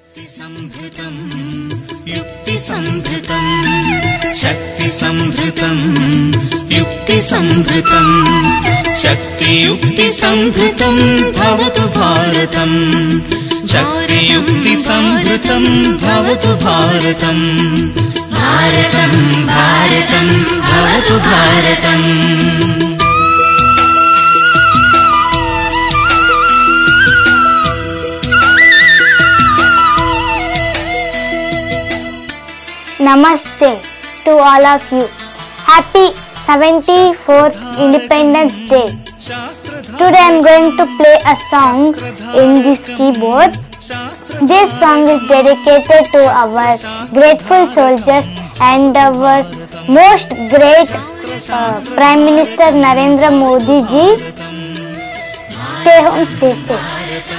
संभृतं युक्ति संभृतं शक्ति संभृतं युक्ति संभृतं शक्ति युक्ति संभृतं भवतु भारतम् शक्ति युक्ति संभृतं भवतु भारतम् भारतं भारतं भवतु भारतम् Namaste to all of you. Happy 74th Independence Day. Today I am going to play a song in this keyboard. This song is dedicated to our grateful soldiers and our most great Prime Minister Narendra Modi ji. Stay home, stay safe.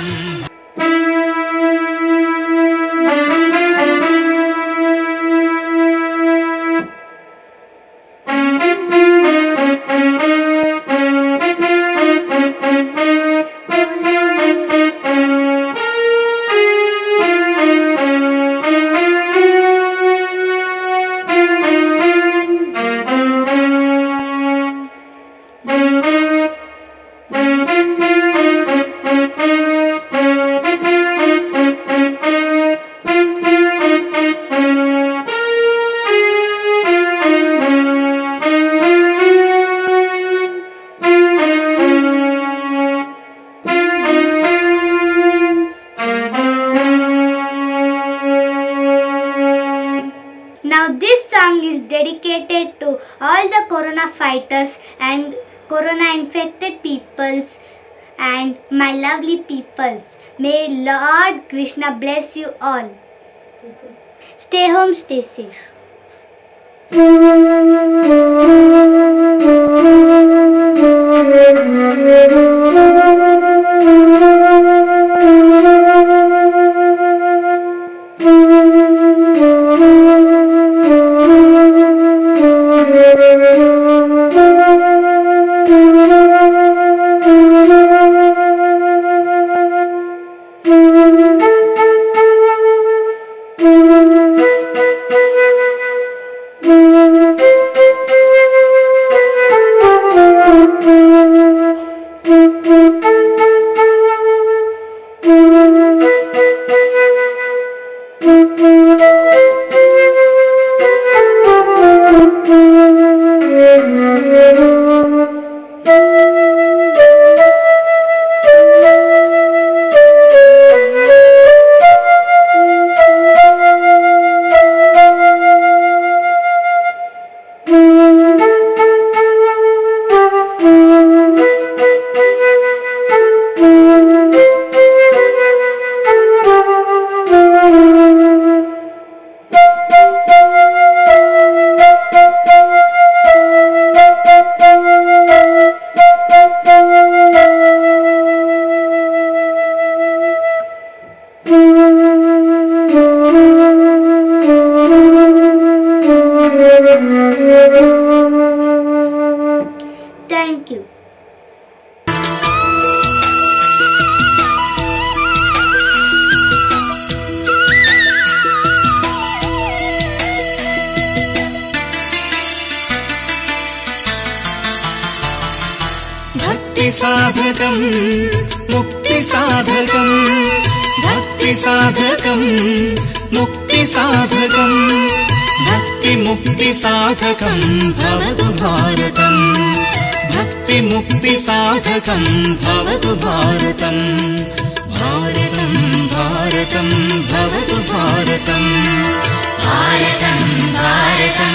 Now this song is dedicated to all the corona fighters and corona infected peoples and my lovely peoples. May Lord Krishna bless you all. Stay home, stay safe. Thank you. भक्ति साधकं मुक्ति साधकं भक्ति साधकं मुक्ति साधकं भक्ति मुक्ति साधकं भवतु भारतम् भक्ति मुक्ति साधकं भवतु भारतम् भारतं भारतं भवतु भारतम् भारतं भारतं